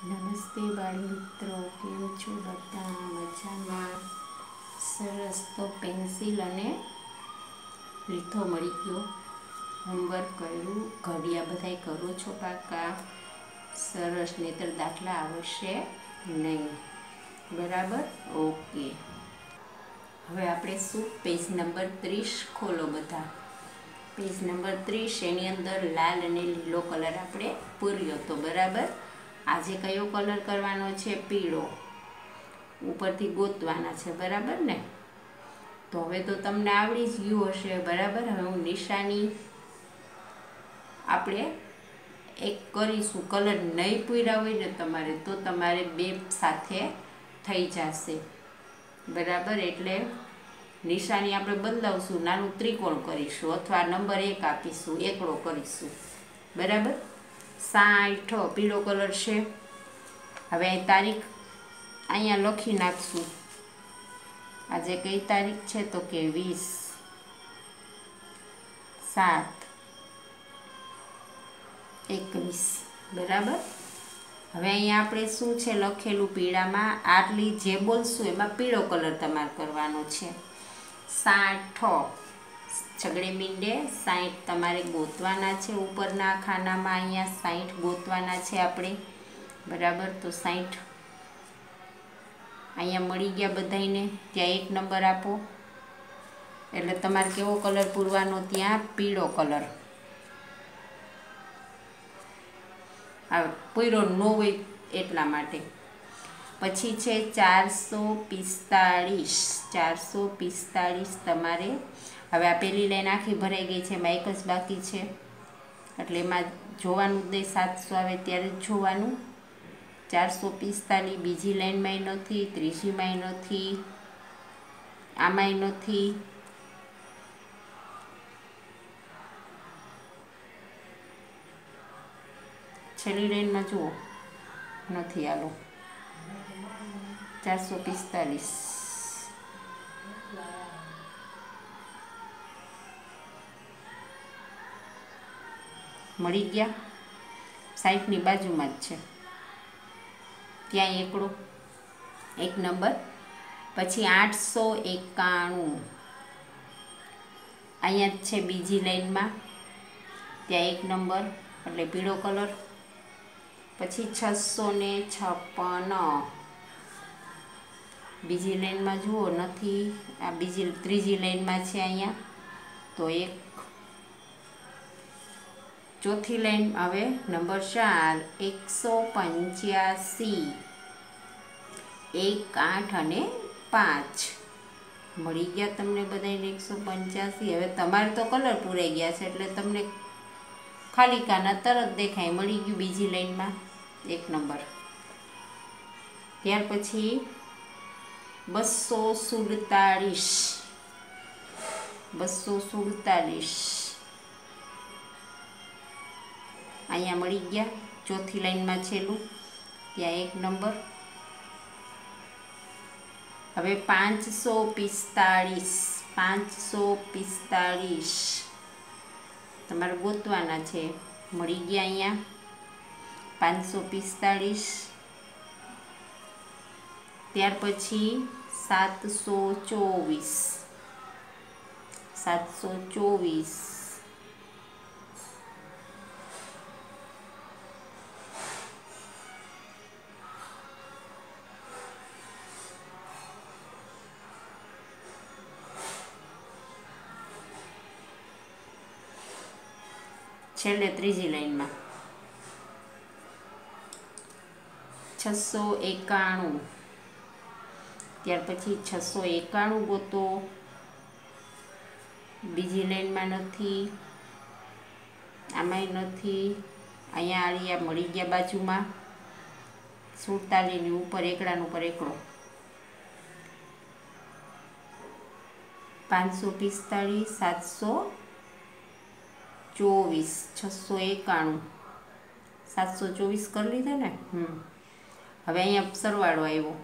નમસ્તે બાળ મિત્રો, કેમ છો બધા? મજામાં? સરસ. તો પેન્સિલ અને લીથો મળી ગયો. હોમવર્ક કર્યું, ઘડિયા બધાય કરો છો પાકા? સરસ, નહીતર દાખલા આવશે નહીં. બરાબર? ઓકે. હવે આપણે શું, પેજ નંબર 30 ખોલો બધા. પેજ નંબર 30, એની અંદર લાલ અને લીલો કલર આપણે પૂર્યો તો. બરાબર? આજે કયો કલર કરવાનો છે? પીળો. ઉપરથી ગોતવાના છે. બરાબર ને? તો હવે તો તમને આવડી જ ગયું હશે. બરાબર? હવે હું નિશાની આપણે એક કરીશું. કલર નહીં પૂર્યા હોય ને તમારે, તો તમારે બે સાથે થઈ જશે. બરાબર? એટલે નિશાની આપણે બદલાવશું. નાનું ત્રિકોણ કરીશું અથવા નંબર 1 આપીશું, એકડો કરીશું. બરાબર? 60 પીળો કલર છે. હવે તારીખ અહીંયા લખી નાખશું. આજે કઈ તારીખ છે? તો કે 20/7/21. બરાબર? હવે અહીંયા આપણે શું છે લખેલું પીળામાં? આટલી જે બોલશું એમાં પીળો કલર તમારે કરવાનો છે. 60 છગડે મીંડે 60 તમારે ગોતવાના છે. ઉપરના ખાનામાં અહીંયા 60 ગોતવાના છે આપણે. બરાબર? તો 60 અહીંયા મળી ગયા બધાને. ત્યાં એક નંબર આપો. એટલે તમારે કેવો કલર પૂરવાનો? ત્યાં પીળો કલર. આ પૂરો ન હોય એટલા માટે. પછી છે 445 તમારે. હવે આ પેલી લાઈન આખી ભરાઈ ગઈ છે, એમાં એક જ બાકી છે. એટલે એમાં જોવાનું જ 700 આવે ત્યારે જ જોવાનું. 445 બીજી લાઈનમાંય નથી, ત્રીજીમાંય નથી, આમાંય નથી. છેલ્લી લાઈનમાં જુઓ, નથી. આલો 445 મળી ગયા. 60ની બાજુમાં જ છે, ત્યાં એકડો, એક નંબર. પછી 891 અહીંયા જ છે બીજી લાઈનમાં, ત્યાં એક નંબર, એટલે પીળો કલર. પછી 656 બીજી લાઈનમાં જુઓ, નથી. આ ત્રીજી લાઈનમાં છે અહીંયા, તો એક. ચોથી લાઈન હવે નંબર 4 185 1, 8 અને 5 મળી ગયા તમને બધાને 185. હવે તમારે તો કલર પૂરાઈ ગયા છે એટલે તમને ખાલી કાના તરત દેખાય. મળી ગયું બીજી લાઈનમાં એક નંબર. ત્યાર પછી 247 અહીંયા મળી ગયા. ચોથી લાઈનમાં છેલ્લું, ત્યાં એક નંબર. હવે 545 તમારે ગોતવાના છે. મળી ગયા અહીંયા 545. ત્યાર પછી 724 છેલ્લે ત્રીજી લાઈનમાં 691. ત્યાર પછી 691 ગોતો. બીજી લાઈનમાં નથી, આમાંય નથી. અહીંયા આળિયા મળી ગયા બાજુમાં. 47ની ઉપર એકડાનું ઉપર એકડો. 545 724 691 724 કરી લીધા ને. હવે અહીંયા સરવાળો આવ્યો.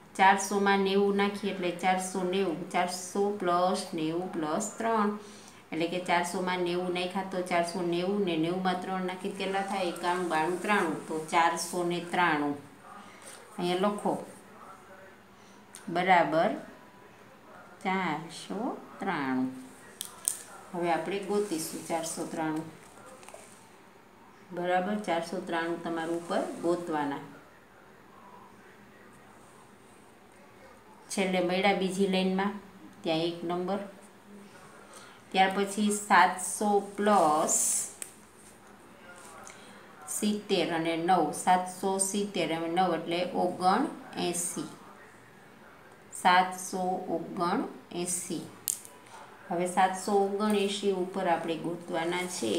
400માં 90 નાખીએ એટલે 490. 400 + 90 + 3 એટલે કે 400 માં 90 નાખ્યા તો 490 ને 90 માં 3 નાખી કેટલા થાય? 91, 92, 93. તો 493 અહીંયા લખો બરાબર 493. હવે આપણે ગોતીશું 493 બરાબર. 493 તમારું ઉપર ગોતવાના. છેલ્લે મળ્યા બીજી લાઈનમાં ત્યાં 1 નંબર. ત્યાર પછી 700 પ્લસ 70 અને 9. 770 અને 9 એટલે 79. 779. હવે 779 ઉપર આપણે ગોતવાના છે.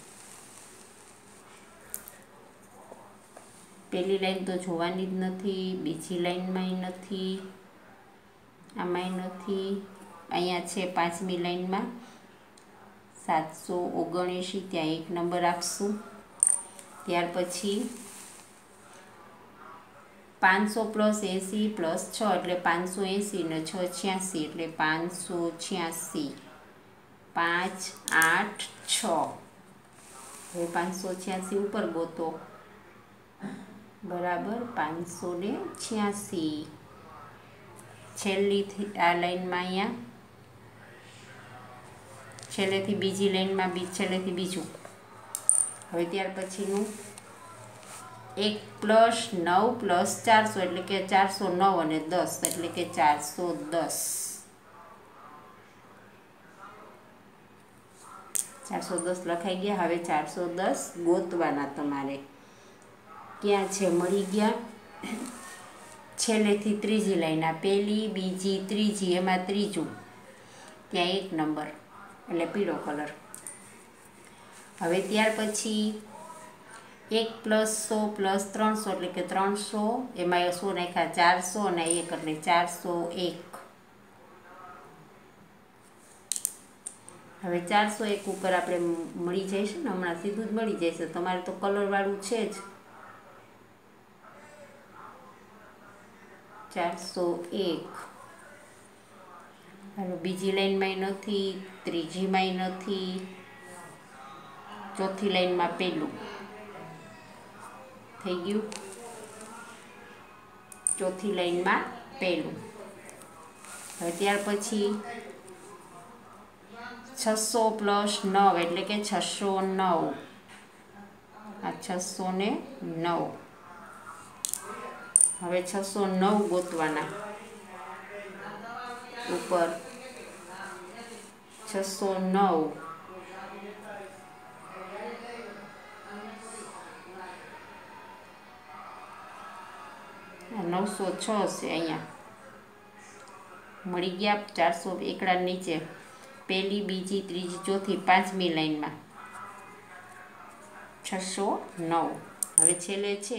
પહેલી લાઈન તો જોવાની જ નથી, બીજી લાઈનમાંય નથી, આમાંય નથી. અહીંયા છે 5મી લાઈનમાં 779, ત્યાં 1 નંબર આપશું. ત્યાર પછી 500 પ્લસ 80 પ્લસ 6 એટલે 580 ને 6 86 એટલે 586. 5, 8, 6. હવે 586 ઉપર ગોતો બરાબર 586. છેલ્લીથી આ લાઈનમાં અહીંયા છેલ્લેથી બીજી લાઈનમાં છેલ્લેથી બીજું. હવે ત્યાર પછીનું 1 પ્લસ 9 પ્લસ 400 એટલે કે 409 અને 10 એટલે કે 410. 410 લખાઈ ગયા. હવે 410 ગોતવાના તમારે. ક્યાં છે? મળી ગયા. છેલ્લેથી ત્રીજી લાઈન, આ પહેલી, બીજી, ત્રીજી, એમાં ત્રીજું, ત્યાં 1 નંબર એટલે પીળો કલર. હવે ત્યાર પછી 1 પ્લસ 100 પ્લસ 300 એટલે કે 300, એમાં 100 નાખ્યા 400 અને 1 એટલે 401. હવે 401 ઉપર આપણે મળી જશે ને, હમણાં સીધું જ મળી જશે. તમારે તો કલરવાળું છે જ. 401. હવે બીજી લાઈનમાંય નથી, ત્રીજીમાંય નથી, ચોથી લાઈનમાં પહેલું થઈ ગયું. ચોથી લાઈનમાં પહેલું. હવે ત્યાર પછી 600 પ્લસ 9 એટલે કે 609. આ 609. હવે 609 ગોતવાના ઉપર. 609 906 છે. અહીંયા મળી ગયા. 400 એકડા નીચે પહેલી, બીજી, ત્રીજી, ચોથી, 5મી લાઈનમાં 609. હવે છેલ્લે છે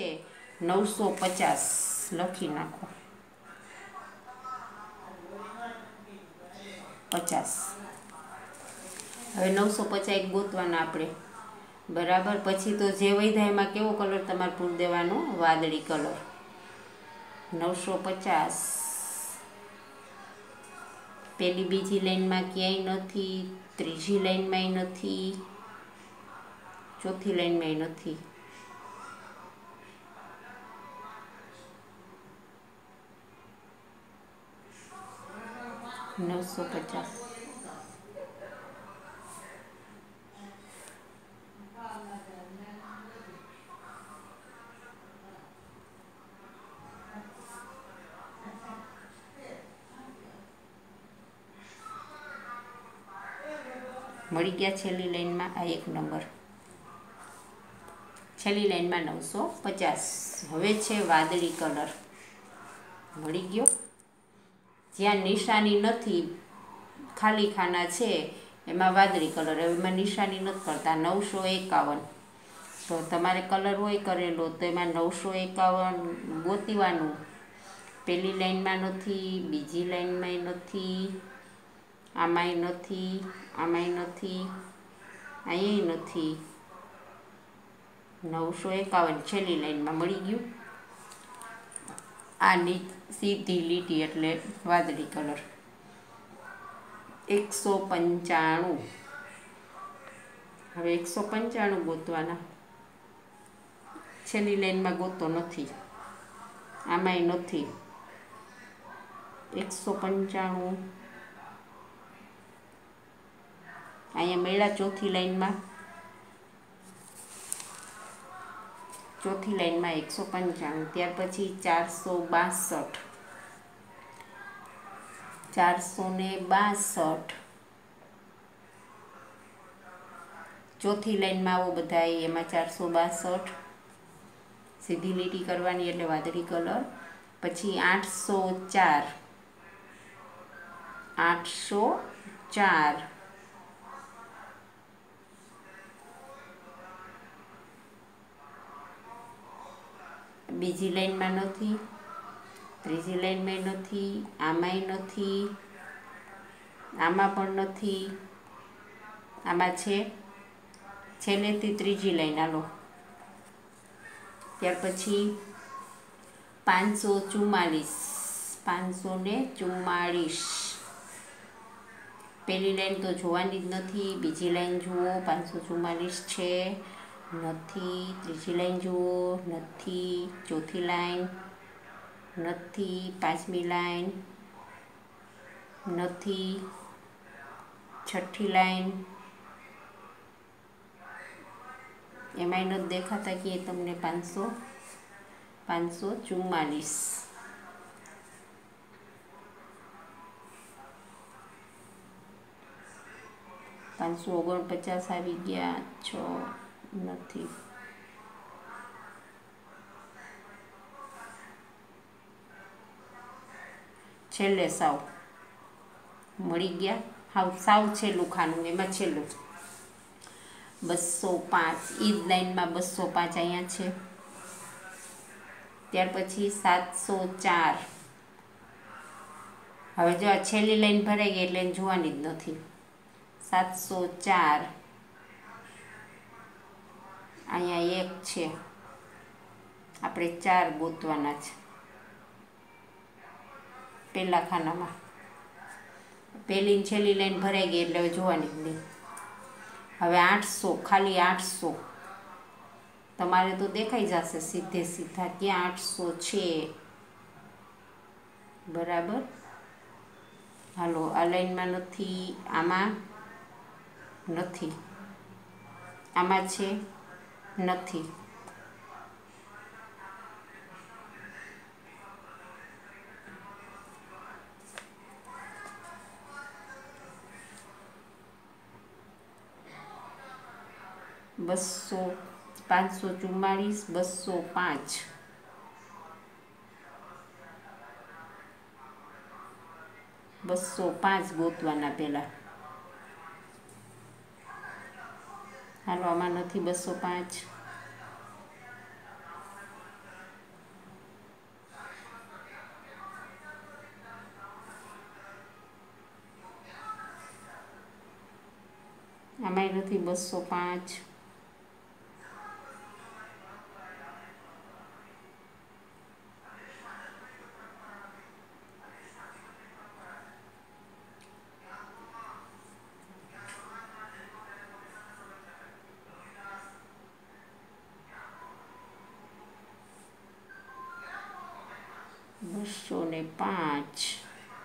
950 લખી નાખો. 50. હવે 950 ગોતવાના આપણે બરાબર. પછી તો જે વૈધા એમાં કેવો કલર તમારે પૂર દેવાનો? વાદળી કલર. 950. પહેલી બીજી લાઈનમાં ક્યાંય નથી, ત્રીજી લાઈનમાંય નથી, ચોથી લાઈનમાંય નથી. $950. મળી ગયા. છેલ્લી લાઈનમાં આ 1 નંબર. છેલ્લી લાઈનમાં 950. હવે છે વાદળી કલર. મળી ગયો. જ્યાં નિશાની નથી, ખાલી ખાના છે, એમાં વાદળી કલર. હવે એમાં નિશાની નથી કરતા. 951. તો તમારે કલર હોય કરેલો તો એમાં 951 ગોતવાનું. પહેલી લાઈનમાં નથી, બીજી લાઈનમાંય નથી, આમાંય નથી, આમાંય નથી, અહીંયા નથી. 951 છેલ્લી લાઈનમાં મળી ગયું. આ સીધી લીટી એટલે વાદળી કલર. 195. હવે 195 ગોતવાના. છેલ્લી લાઈનમાં ગોતો નથી, આમાંય નથી. 195 અહીંયા મળ્યા ચોથી લાઈનમાં. ચોથી લાઈનમાં 195. ત્યાર પછી 462. 462 ચોથી લાઈનમાં આવો બધા, એમાં 462 સીધી લીટી કરવાની એટલે વાદળી કલર. પછી 804 બીજી લાઈનમાં નથી, ત્રીજી લાઈનમાં નથી, આમાંય નથી, આમાં પણ નથી. આમાં છે છેલ્લેથી ત્રીજી લાઈન. હાલો, ત્યાર પછી 544. પહેલી લાઈન તો જોવાની જ નથી. બીજી લાઈન જુઓ, 544 છે, નથી. ત્રીજી લાઈન જુઓ, નથી. ચોથી લાઈન નથી. પાંચમી લાઈન નથી. છઠ્ઠી લાઈન એમાંય નથી દેખાતા કે તમને. 544 549 આવી ગયા. 6 નથી. છેલ્લે સાવ મળી ગયા. સાવ છેલ્લું ખાનું, એમાં છેલ્લું 205. એ જ લાઈનમાં 205 અહીંયા છે. ત્યાર પછી 704. હવે જો આ છેલ્લી લાઈન ભરાઈ ગઈ એટલે જોવાની જ નથી. 704 અહીંયા 1 છે, આપણે 4 ગોતવાના છે પહેલા ખાનામાં. પહેલી છેલ્લી લાઈન ભરાઈ ગઈ એટલે હવે જોવાની જ નહીં. હવે 800, ખાલી 800 તમારે તો દેખાઈ જશે સીધે સીધા ક્યાં 800 છે. બરાબર. હાલો, આ લાઈનમાં નથી, આમાં નથી, આમાં છે, નથી. બસો 544, 205. બસો 5 ગોતવાના પહેલા. હાલો, આમાં નથી 205. આમાંય નથી 205. બસો ને 5.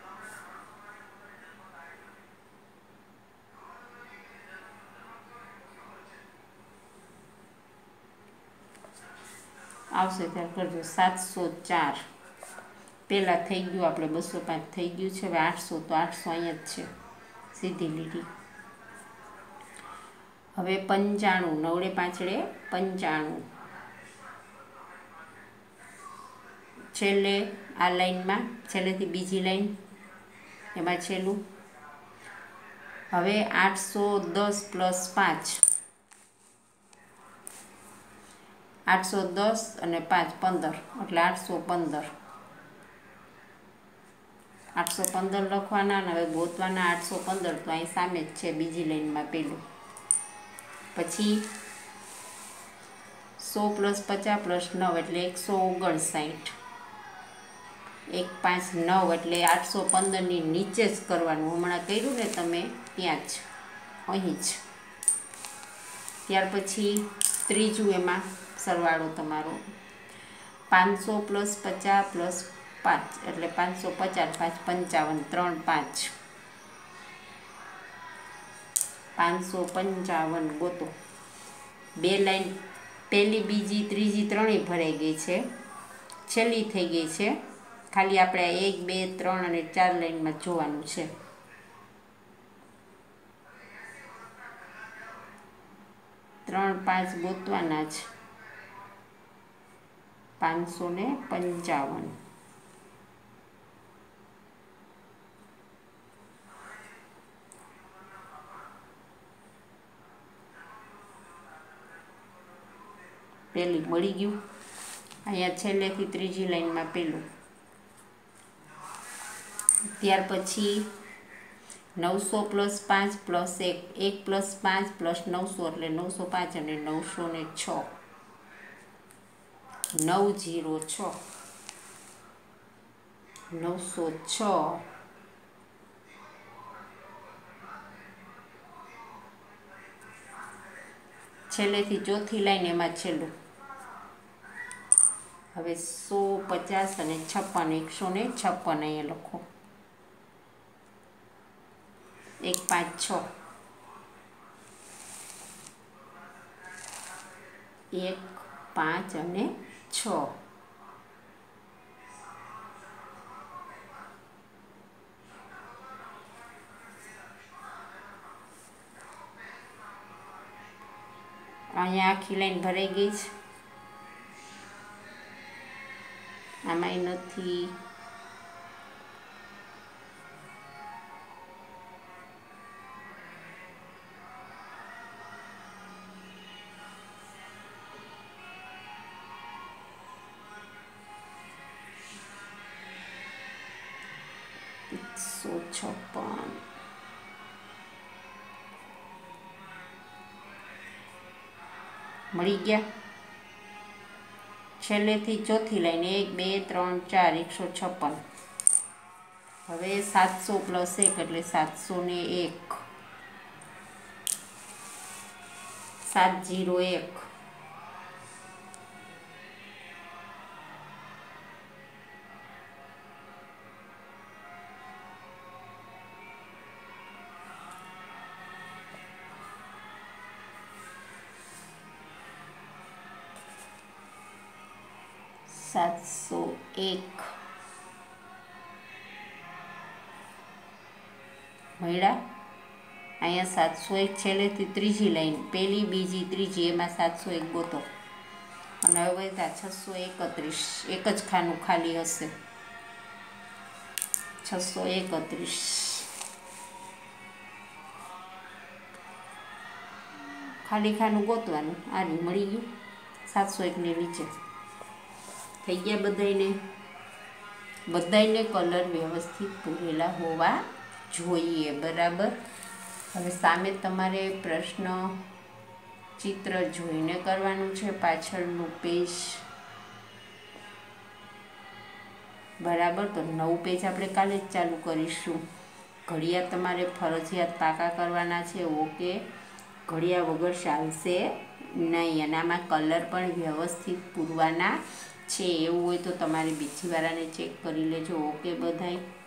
આવશે ત્યારે કરજો. 704 પહેલાં થઈ ગયું, આપણે 205 થઈ ગયું છે. હવે 800 તો 800 અહીંયા જ છે, સીધી લીટી. હવે 95, 9 પાંચડે 95 છેલ્લે આ લાઈનમાં, છેલ્લેથી બીજી લાઈન એમાં છેલ્લું. હવે 810 પ્લસ 5, 810 અને 5 15 એટલે 815. 815 લખવાના અને હવે ગોતવાના 815. તો અહીં સામે જ છે બીજી લાઈનમાં પેલું. પછી 100 પ્લસ 50 પ્લસ 9 એટલે 159. 159 એટલે 815ની નીચે જ કરવાનું. હમણાં કર્યું ને તમે ત્યાં જ, અહીં જ. ત્યાર પછી ત્રીજું એમાં સરવાળો તમારો 500 + 50 + 5 એટલે 550 5 55 3 5 555 ગોતો. બે લાઈન પહેલી બીજી ત્રીજી ત્રણેય ભરાઈ ગઈ છે, છેલ્લી થઈ ગઈ છે. ખાલી આપણે 1 2 3 અને 4 લાઈનમાં જોવાનું છે. ત્રણ પાંચ ગોતવાના જ. 555 પેલી મળી ગયું. અહીંયા છેલ્લેથી ત્રીજી લાઈનમાં પેલું. ત્યાર પછી 900 + 5 + 1 1 + 5 + 900 એટલે 905 અને 906 906 906 છેલ્લેથી ચોથી લાઈન એમાં છેલ્લું. હવે 150 અને 56 156 અહીંયા લખો. 156 1 5 અને 6 અહીંયા આખી લાઈન ભરાઈ ગઈ છે. આમાંય નથી. મળી ગયા. છેલ્લેથી ચોથી લાઈન 1 2 3 4 156. હવે 700 + 1 એટલે 701 701 701 મળ્યા. અહીંયા 701 છેલ્લેથી ત્રીજી લાઈન પહેલી બીજી ત્રીજી એમાં 701 ગોતો. અને હવે 631 એક જ ખાનું ખાલી હશે. 631 ખાલી ખાનું ગોતવાનું. આ મળી ગયું. 701 ની નીચે થઈ ગયા. બધાયને કલર વ્યવસ્થિત પૂરેલા હોવા જોઈએ. બરાબર. હવે સામે તમારે પ્રશ્ન ચિત્ર જોઈને કરવાનું છે. પાછળનું પેજ બરાબર. તો નવું પેજ આપણે કાલે જ ચાલુ કરીશું. ઘડિયા તમારે ફરજિયાત પાકા કરવાના છે. ઓકે. ઘડિયા વગર ચાલશે નહીં. અને આમાં કલર પણ વ્યવસ્થિત પૂરવાના છે. એવું હોય તો તમારે બીજી વારાને ચેક કરી લેજો. ઓકે બધાય.